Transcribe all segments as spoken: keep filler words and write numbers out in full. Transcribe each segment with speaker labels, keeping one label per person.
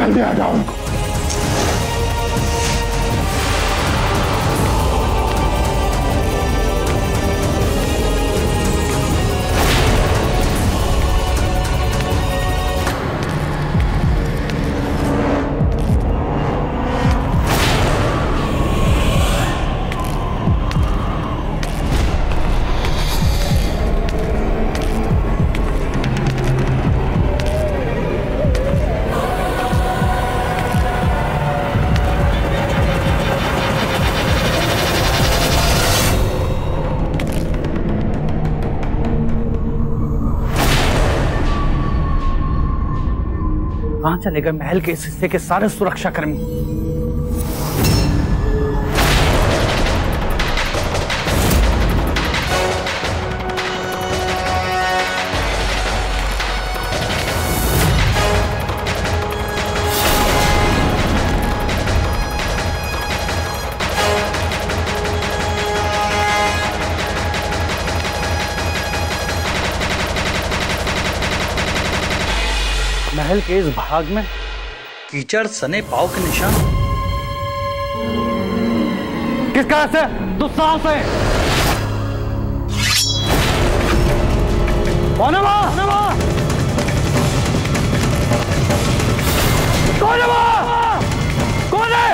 Speaker 1: जल्दी आ जाओ उनको।
Speaker 2: कहां चले गए महल के इस हिस्से के सारे सुरक्षाकर्मी? महल के इस भाग में कीचड़ सने पाव के निशान। किस कारण से दुस्साहस है? कौन है वहां? कौन है वहां? कौन है?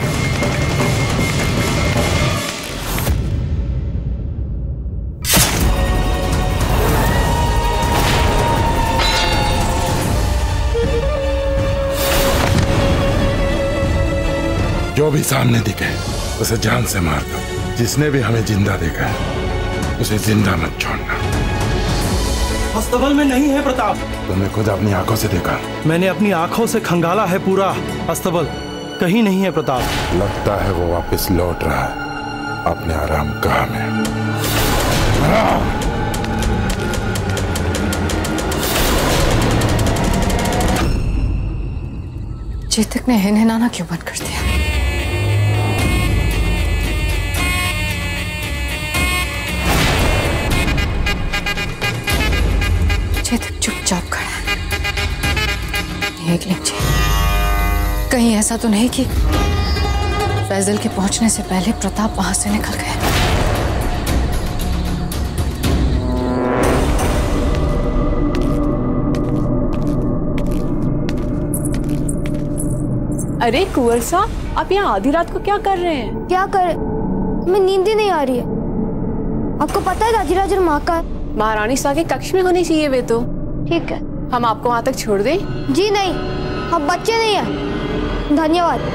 Speaker 1: जो भी सामने दिखे उसे जान से मार दो। जिसने भी हमें जिंदा देखा है उसे जिंदा मत छोड़ना।
Speaker 3: अस्तबल में नहीं है प्रताप।
Speaker 1: तुमने खुद अपनी आंखों से देखा?
Speaker 3: मैंने अपनी आंखों से खंगाला है पूरा अस्तबल, कहीं नहीं है प्रताप।
Speaker 1: लगता है वो वापस लौट रहा है अपने आराम गाह में।
Speaker 4: चेतक ने हिन हिनाना क्यों बंद कर दिया? चेतक चुपचाप खड़ा है। देख लीजिए, कहीं ऐसा तो नहीं कि फैजल के पहुंचने से पहले प्रताप वहां से निकल गए।
Speaker 5: अरे कुंवर साहब, आप यहाँ आधी रात को क्या कर रहे हैं?
Speaker 6: क्या कर? हमें नींद ही नहीं आ रही है। आपको पता है राजराज और माँ का?
Speaker 5: महारानी सा के कक्ष में होनी चाहिए वे तो।
Speaker 6: ठीक है,
Speaker 5: हम आपको वहाँ तक छोड़ दें?
Speaker 6: जी नहीं, हम बच्चे नहीं हैं। धन्यवाद।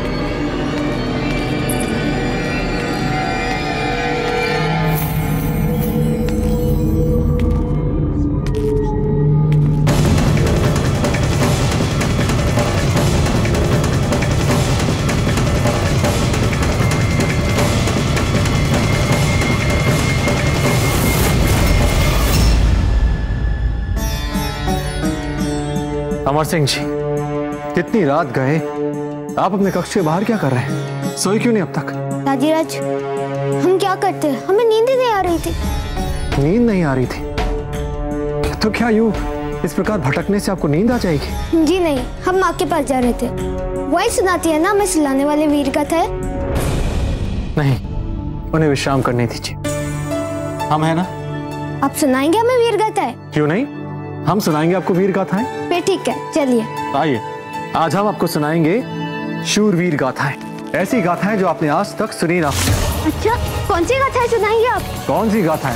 Speaker 7: अमर सिंह जी, कितनी रात गए, आप अपने कक्ष के बाहर क्या कर रहे हैं? सोए क्यों नहीं अब तक?
Speaker 6: राजीराज, हम क्या करते हैं? हमें नींद ही नहीं आ रही थी।
Speaker 7: नींद नहीं आ रही थी तो क्या यूं इस प्रकार भटकने से आपको नींद आ जाएगी?
Speaker 6: जी नहीं, हम माँ के पास जा रहे थे। वही सुनाती है ना हमें सुलाने वाले वीर कथा।
Speaker 7: नहीं, उन्हें विश्राम करने दीजिए। हम है ना?
Speaker 6: आप सुनाएंगे हमें वीर गाथाएं?
Speaker 7: क्यों नहीं, हम सुनाएंगे आपको वीर गाथाएं।
Speaker 6: फिर ठीक है, चलिए।
Speaker 7: आइए, आज हम आपको सुनाएंगे शूरवीर गाथाएं। ऐसी गाथाएं जो आपने आज तक सुनी ना।
Speaker 6: अच्छा, कौन सी गाथाएं सुनाएंगे आप?
Speaker 7: कौन सी गाथाएं?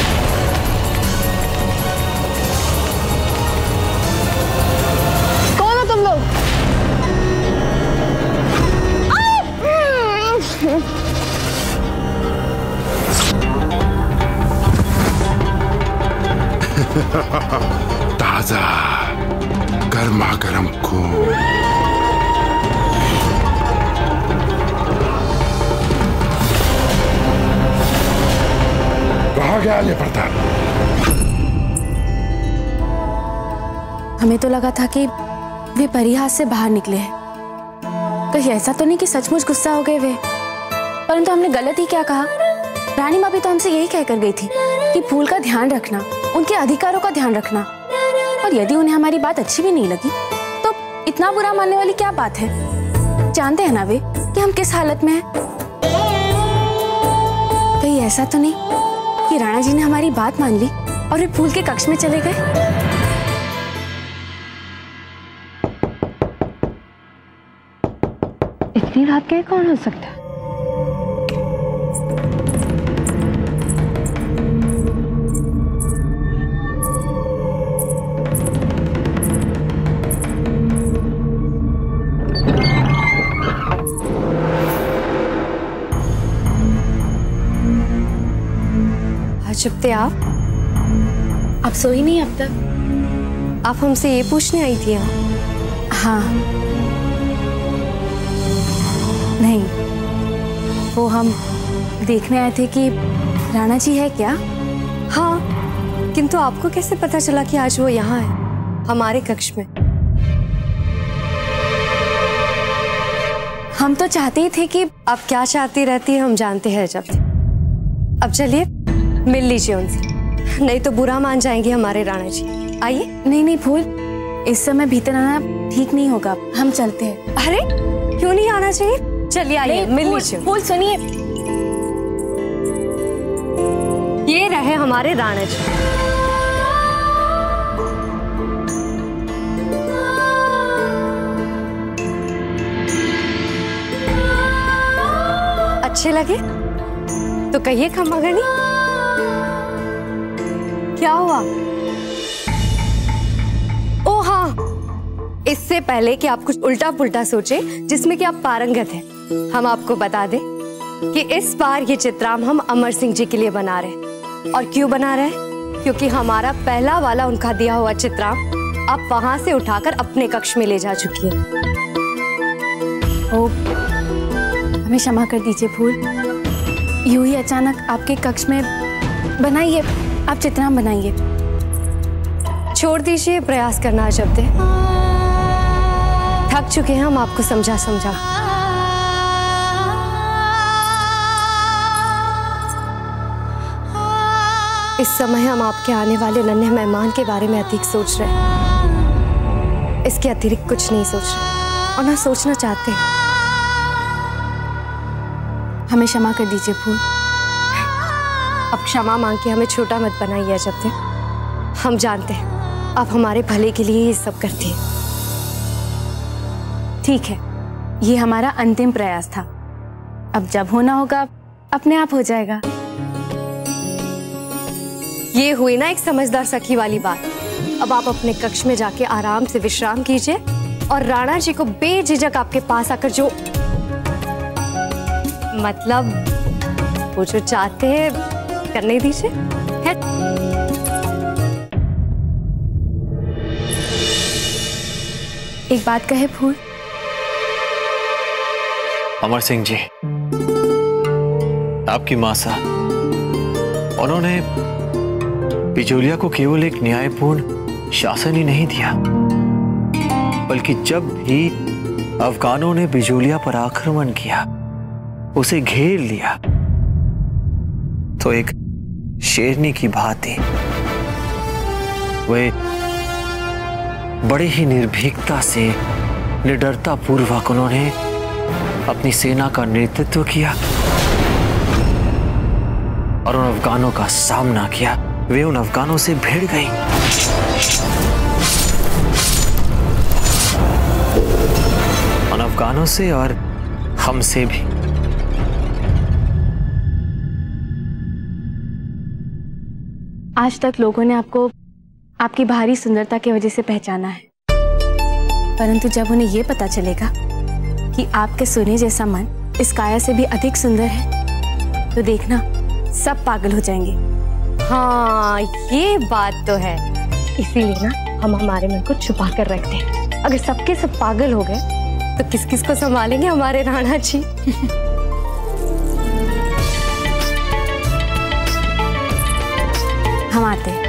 Speaker 6: कौन हो तुम लोग?
Speaker 1: ताजा गर्मा गर्म खून। कहाँ गया ये प्रताप?
Speaker 4: हमें तो लगा था कि वे परिहास से बाहर निकले हैं। कहीं ऐसा तो नहीं कि सचमुच गुस्सा हो गए वे? परंतु हमने गलत ही क्या कहा? रानी माँ भी तो हमसे यही कहकर गई थी कि फूल का ध्यान रखना, उनके अधिकारों का ध्यान रखना, और यदि उन्हें हमारी बात अच्छी भी नहीं लगी तो इतना बुरा मानने वाली क्या बात है? जानते हैं ना वे कि हम किस हालत में हैं। कहीं ऐसा तो नहीं कि राणा जी ने हमारी बात मान ली और वे फूल के कक्ष में चले गए?
Speaker 6: इतनी रात के कौन हो सकता है?
Speaker 5: आजबदे, आप
Speaker 4: आप सोई नहीं अब तक?
Speaker 5: आप हमसे ये पूछने आई थी?
Speaker 4: हाँ। नहीं, वो हम देखने आए थे कि राणा जी है क्या?
Speaker 5: हाँ, किंतु आपको कैसे पता चला कि आज वो यहाँ है, हमारे कक्ष में?
Speaker 4: हम तो चाहते ही थे कि
Speaker 5: आप क्या चाहती रहती है हम जानते हैं अजबदे। अब चलिए मिल लीजिए उनसे, नहीं तो बुरा मान जाएंगे हमारे राणा जी। आइए।
Speaker 4: नहीं नहीं फूल, इस समय भीतर आना ठीक नहीं होगा, हम चलते हैं।
Speaker 5: अरे क्यों नहीं आना चाहिए? चलिए आइए मिल लीजिए।
Speaker 4: फूल सुनिए,
Speaker 5: ये रहे हमारे राणा जी। अच्छे लगे तो कहिए खम्मागणी। क्या हुआ? ओ हाँ, इससे पहले कि आप कुछ उल्टा पुल्टा सोचे जिसमें कि आप पारंगत हैं, हम आपको बता दें कि इस बार ये चित्राम हम अमर सिंह जी के लिए बना रहे हैं। और क्यों बना रहे हैं? क्योंकि हमारा पहला वाला उनका दिया हुआ चित्राम आप वहां से उठाकर अपने कक्ष में ले जा चुकी है।
Speaker 4: ओ, हमें क्षमा कर दीजिए फूल, यूं ही अचानक आपके कक्ष में बनाइए, आप चित्राम बनाइए।
Speaker 5: छोड़ दीजिए प्रयास करना अजबदे, थक चुके हैं हम आपको समझा समझा। इस समय हम आपके आने वाले नन्हे मेहमान के बारे में अधिक सोच रहे हैं, इसके अतिरिक्त कुछ नहीं सोच रहे और ना सोचना चाहते हैं।
Speaker 4: हमें क्षमा कर दीजिए फूल।
Speaker 5: अब क्षमा मांग के हमें छोटा मत बनाइए अजबदे, हम जानते हैं आप हमारे भले के लिए ये सब करती हैं।
Speaker 4: ठीक है, ये हमारा अंतिम प्रयास था, अब जब होना होगा अपने आप हो जाएगा।
Speaker 5: ये हुई ना एक समझदार सखी वाली बात। अब आप अपने कक्ष में जाके आराम से विश्राम कीजिए और राणा जी को बेझिझक आपके पास आकर जो मतलब वो जो चाहते हैं करने दीजिए।
Speaker 4: एक बात कहे फूल।
Speaker 8: अमर सिंह जी, आपकी मां साहब, उन्होंने बिजोलिया को केवल एक न्यायपूर्ण शासन ही नहीं दिया, बल्कि जब भी अफगानों ने बिजोलिया पर आक्रमण किया, उसे घेर लिया, तो एक शेरनी की भांति वे बड़े ही निर्भीकता से, निडरता पूर्वक उन्होंने अपनी सेना का नेतृत्व किया और उन अफगानों का सामना किया। वे उन अफगानों से भिड़ गई। उन अफगानों से और हमसे भी।
Speaker 4: आज तक लोगों ने आपको आपकी भारी सुंदरता की वजह से पहचाना है, परंतु जब उन्हें यह पता चलेगा कि आपके सोने जैसा मन इस काया से भी अधिक सुंदर है, तो देखना सब पागल हो जाएंगे।
Speaker 5: हाँ, ये बात तो है। इसीलिए ना हम हमारे मन को छुपा कर रखते हैं। अगर सबके सब पागल हो गए तो किस किस को संभालेंगे हमारे राणा जी।
Speaker 4: हम आते हैं।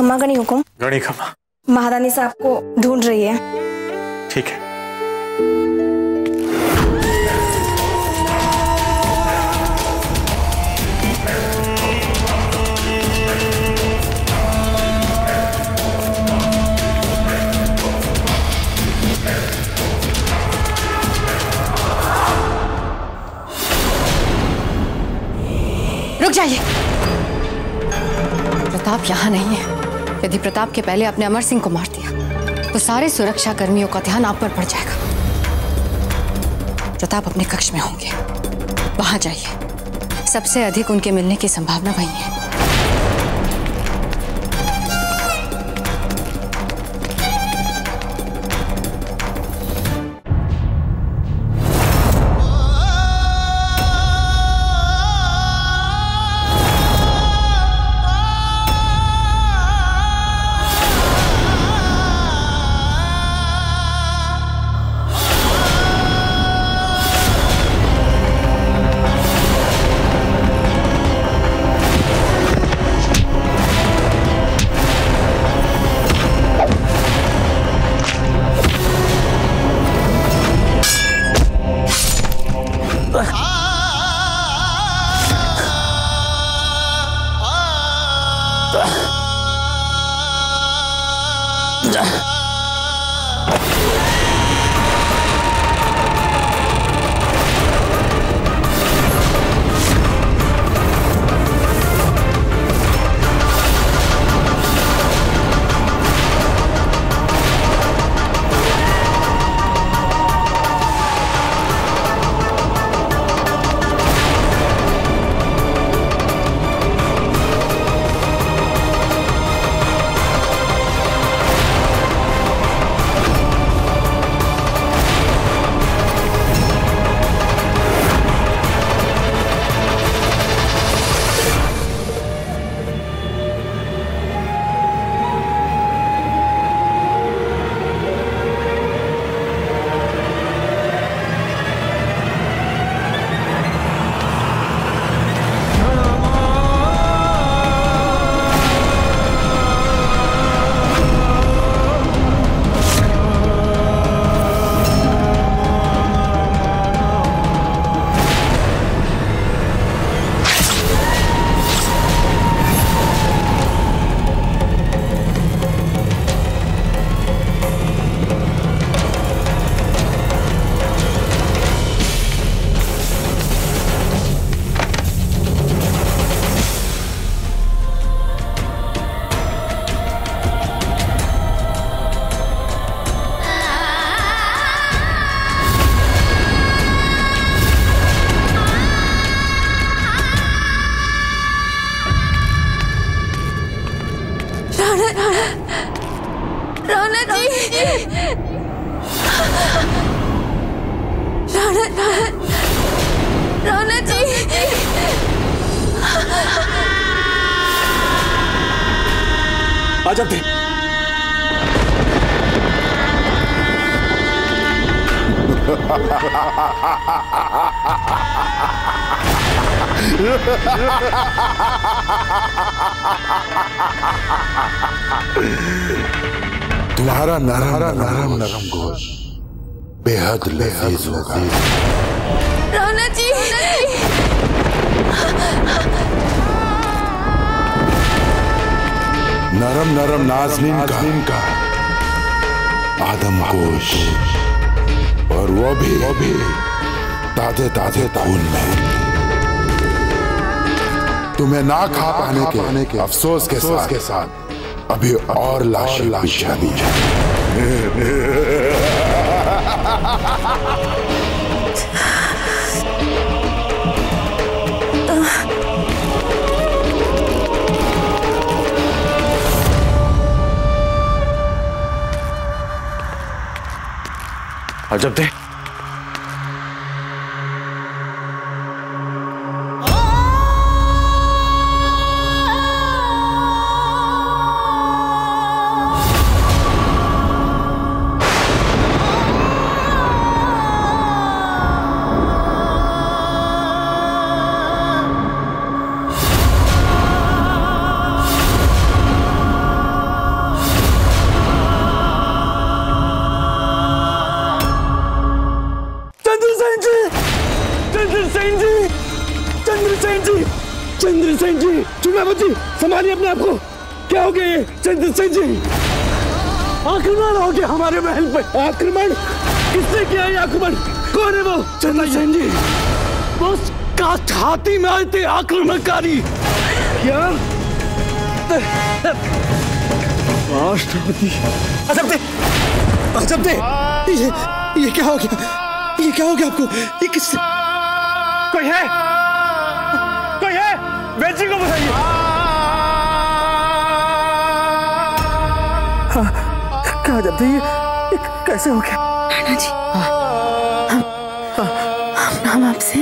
Speaker 6: खम्मा गणी हुकुम।
Speaker 8: गणी खम्मा।
Speaker 6: महारानी साहब को ढूंढ रही है।
Speaker 8: ठीक है।
Speaker 5: रुक जाइए। प्रताप यहाँ नहीं है। यदि प्रताप के पहले आपने अमर सिंह को मार दिया तो सारे सुरक्षा कर्मियों का ध्यान आप पर पड़ जाएगा। प्रताप अपने कक्ष में होंगे, वहां जाइए। सबसे अधिक उनके मिलने की संभावना वही है।
Speaker 1: आजबदे तुम्हारा नरम नरम नरम गोश बेहद लजीज होगा।
Speaker 4: राणा जी,
Speaker 1: नरम नरम नाज़नीन का, का आदम गोश, और वो भी वो भी ताजे ताजे खून में। तुम्हें ना खा पाने के, पाने के अफसोस के साथ के साथ अभी और लाश लाश दी
Speaker 8: अजबदे,
Speaker 9: चंद्रसेन जी, चंद्रसेन जी, चुनाव जी, संभालिए अपने आप को। क्या हो गया ये चंद्रसेन जी? आक्रमण हो गया हमारे महल पे। आक्रमण? किसने किया ये आक्रमण? कौन है वो? चंद्रसेन जी, वो कास्ट हाथी में आए थे आक्रमणकारी। क्या? राष्ट्रपति अजबदे, अजबदे, ये ये क्या हो गया? ये क्या हो गया आपको? ये किस? कोई है? कोई है? बेजी को बताइए। हाँ, क्या अजबदे, ये, ये कैसे हो गया?
Speaker 4: राणा जी, हम हम, हम आपसे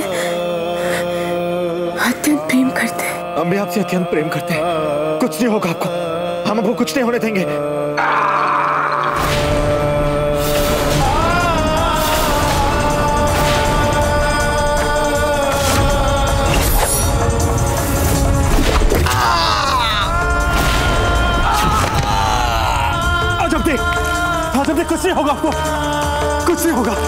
Speaker 4: अत्यंत प्रेम करते हैं।
Speaker 8: हम भी आपसे अत्यंत प्रेम करते हैं। कुछ नहीं होगा आपको, हम आपको कुछ नहीं होने देंगे।
Speaker 9: अजबदे, अजबदे, कुछ नहीं होगा आपको, कुछ नहीं होगा।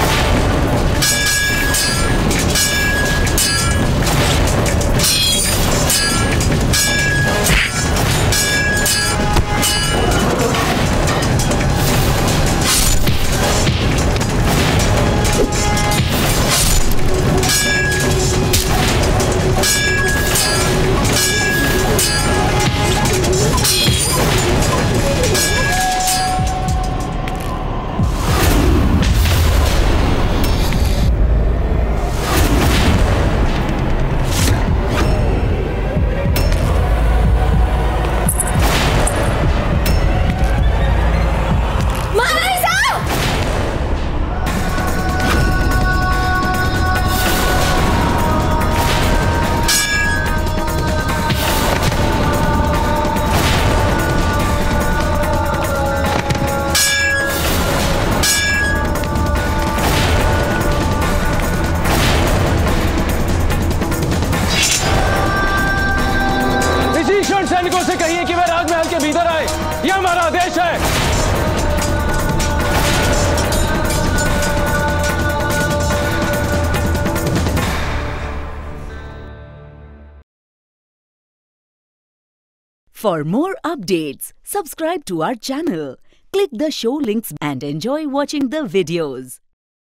Speaker 9: सैनिकों से कहिए कि वे राजमहल के भीतर आए, यह हमारा आदेश है।
Speaker 10: For more updates, subscribe to our channel, click the show links and enjoy watching the videos.